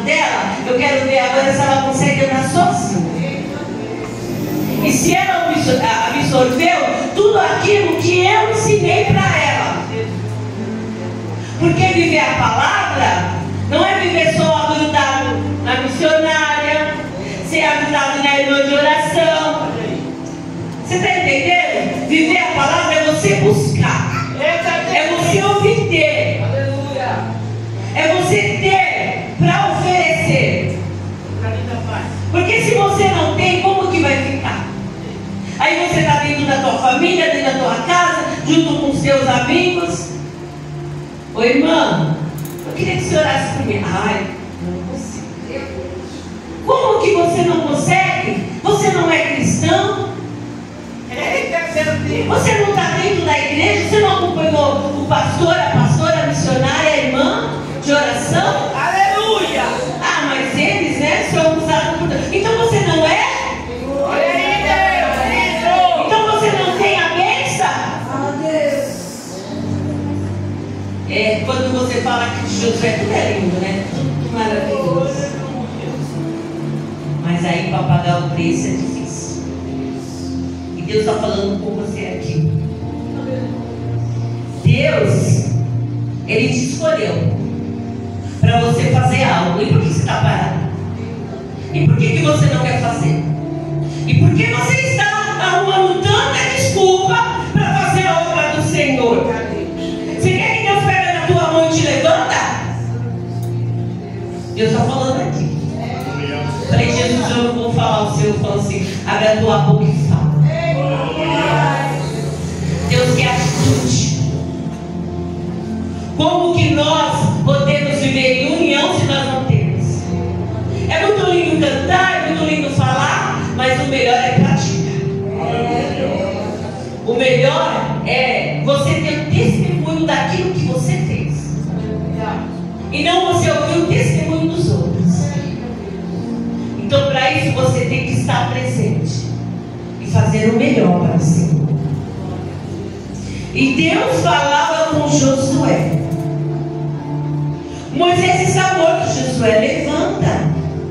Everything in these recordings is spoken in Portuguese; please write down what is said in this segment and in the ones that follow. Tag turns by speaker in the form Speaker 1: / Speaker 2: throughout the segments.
Speaker 1: lado dela, eu quero ver agora se ela consegue andar sozinha. E se ela absorveu tudo aquilo que eu ensinei para ela. Porque viver a palavra não é viver só grudado na missionária, ser grudado na irmã de oração. Você está entendendo? Viver a palavra é você buscar, é você obter, é você ter para oferecer. Porque se você não tem, como que vai ficar? Aí você está dentro da tua família, dentro da tua casa, junto com os seus amigos. Ô irmã, eu queria que você orasse por mim. Ai, não consigo. Como que você não consegue? Você não é cristão? Você não está dentro da igreja? Você não acompanhou o pastor, a pastora, a missionária, a irmã de oração? Aleluia! Ah, mas eles, né, são usados por Deus. Então você não é? Olha aí, Deus! Então você não tem a bênção? É, quando você fala que Josué, tudo é lindo, né? Tudo maravilhoso. Mas aí para pagar o preço é difícil. E Deus está falando com você aqui. Deus, Ele te escolheu para você fazer algo. E por que você está parado? E por que você não quer fazer? E por que você está arrumando tanta desculpa para fazer a obra do Senhor? Você quer que Deus pegue na tua mão e te levanta? Deus está falando aqui. Falei, Jesus, eu não vou falar o seu. Falo assim, abre a tua boca e fala. Deus quer atitude. Como que nós podemos viver em união se nós não temos? É muito lindo cantar, é muito lindo falar, mas o melhor é praticar. O melhor é você ter o testemunho daquilo que você fez. E não você ouvir o testemunho dos outros. Então, para isso, você tem que estar presente e fazer o melhor para o Senhor. E Deus falava com Josué. Moisés está morto. Josué, levanta,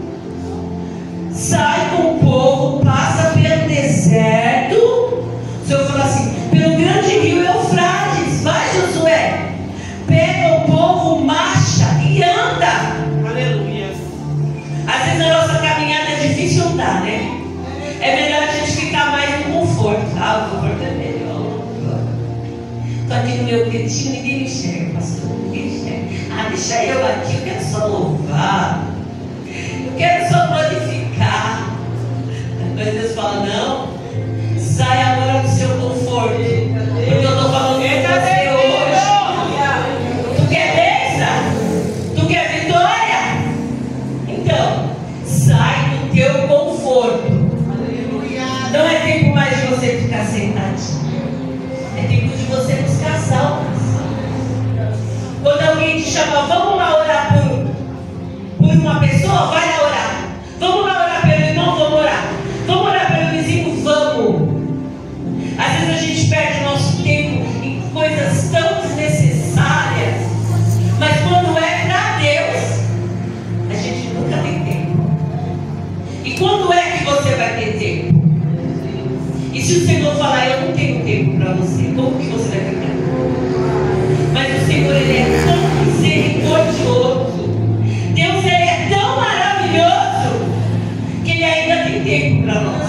Speaker 1: sai com o povo, passa pelo deserto. O Senhor falou assim: pelo grande rio Eufrates, vai, Josué, pega o povo, marcha e anda. Aleluia. Às vezes a nossa caminhada é difícil andar, né? É melhor a gente ficar mais no conforto. Ah, o conforto é melhor. Estou aqui no meu quietinho, ninguém me enxerga, pastor, ninguém me enxerga. Ah, deixa eu aqui, eu quero só louvar, eu quero só glorificar. Mas Deus fala: não, sai agora do seu conforto, porque eu estou falando com você hoje. Tu quer bênção? Tu quer vitória? Então, sai do teu conforto. Não é tempo mais de você ficar sentadinho, é tempo de você buscar as almas. Quando alguém te chama, vamos lá orar por uma pessoa, vai lá orar. Vamos lá orar pelo irmão, vamos orar. Vamos orar pelo vizinho, vamos. Às vezes a gente perde o nosso tempo em coisas tão desnecessárias, mas quando é para Deus, a gente nunca tem tempo. E quando é que você vai ter tempo? E se o Senhor falar: eu não tenho tempo para você, como que você vai ficar? Mas o Senhor, Ele é tão misericordioso. Deus, Ele é tão maravilhoso que Ele ainda tem tempo para nós.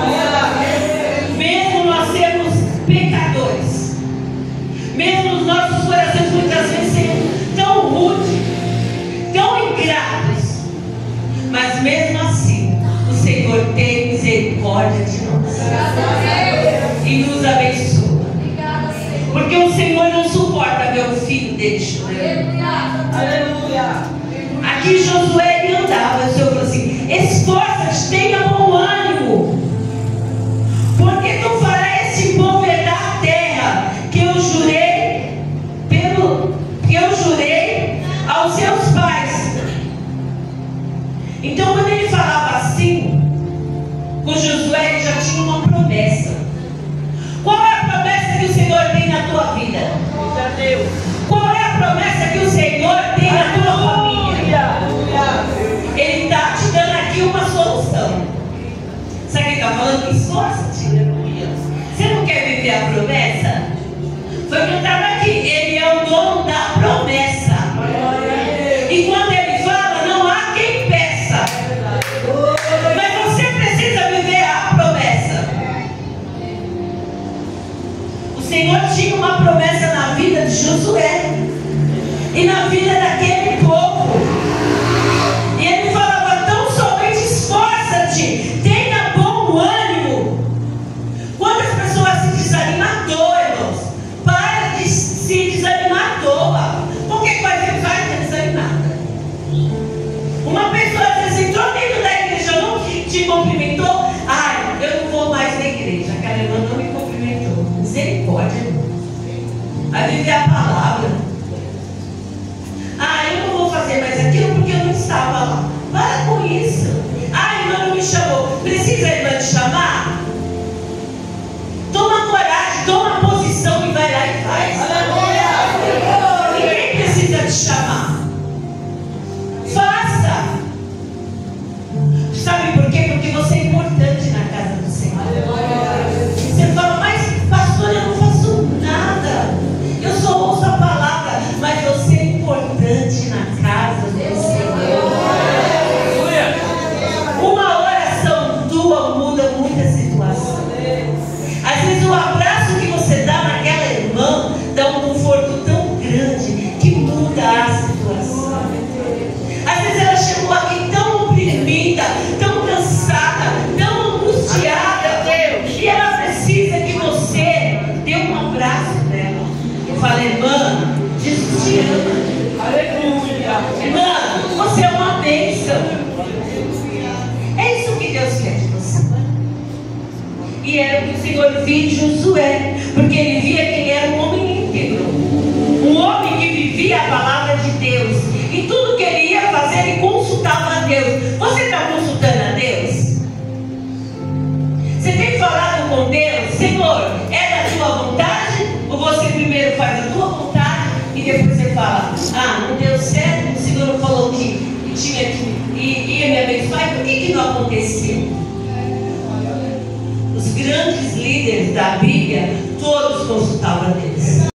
Speaker 1: Mesmo nós sermos pecadores, mesmo os nossos corações muitas vezes sendo tão rudes, tão ingratos, mas mesmo assim o Senhor tem misericórdia de nós e nos abençoa. Porque o Senhor não suporta ver o filho dele chorando. Aleluia. Aqui Josué, ele andava. O Senhor falou assim: esforça-te, tenha bom ânimo, porque tu farás este povo herdar a terra que eu jurei aos seus pais. Então, quando ele falava assim com Josué, ele já tinha uma promessa. Qual é a promessa que o Senhor tem na tua vida? Qual é a promessa que o Senhor tem na tua família? esforça-te. Você não quer viver a promessa? Foi o que eu estava aqui. Ele é o dono da promessa. E quando ele fala, não há quem peça. Mas você precisa viver a promessa. O Senhor tinha uma promessa na vida de Josué e na vida daquele povo. E ele falava: tão somente esforça-te, tenha bom ânimo. Quantas pessoas se desanimam à toa, irmãos? Para de se desanimar à toa. Qualquer coisa que faz é desanimada. Uma pessoa às vezes entrou dentro da igreja, não te cumprimentou. Ai, eu não vou mais na igreja. Aquela irmã não me cumprimentou. Misericórdia, irmão. Vai viver a palavra. Ah, eu não vou fazer mais aquilo porque eu não estava lá. Para com isso. Ah, a irmã não me chamou. Precisa a irmã te chamar? Toma coragem, toma posição e vai lá e faz. Ninguém precisa te chamar. Faça. Sabe por quê? Porque você é importante na casa do Senhor. Você fala: mas pastor, eu não faço nada. Eu só ouço a palavra. Mas você é importante na casa do Senhor. Uma oração tua muda muita situação. Às vezes o abraço que você dá naquela irmã dá um conforto tão grande que muda a situação. Às vezes ela chegou aqui tão oprimida, tão cansada, tão angustiada, e ela precisa que você dê um abraço dela. Eu falei: irmã, Jesus te ama. Aleluia. Irmã, você é uma bênção. É isso que Deus quer de você. E era o que o Senhor via em Josué, porque ele via que ele era um homem íntegro, um homem que vivia a palavra de Deus, e tudo que ele ia fazer ele consultava a Deus. Você está consultando a Deus? Você tem falado com Deus: Senhor, é da tua vontade? Ou você primeiro faz a tua vontade e depois você fala: ah, não deu certo, o Senhor falou que tinha que ia me abençoar, e por que não aconteceu? Os grandes líderes da Bíblia, todos consultavam a Deus.